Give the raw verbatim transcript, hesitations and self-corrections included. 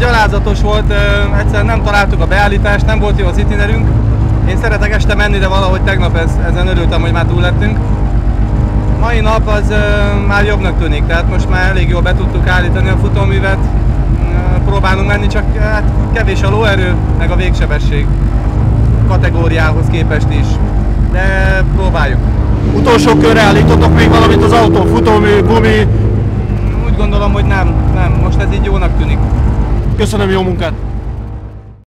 gyalázatos volt, egyszerűen nem találtuk a beállítást, nem volt jó az itinerünk. Én szeretek este menni, de valahogy tegnap ez, ezen örültem, hogy már túl lettünk. Mai nap az uh, már jobbnak tűnik, tehát most már elég jól be tudtuk állítani a futóművet. Uh, próbálunk menni, csak hát kevés a lóerő, meg a végsebesség kategóriához képest is, de próbáljuk. Utolsó körre állítotok még valamit az autó, futómű, gumi? Úgy gondolom, hogy nem, nem, most ez így jónak tűnik. Köszönöm, jó munkát!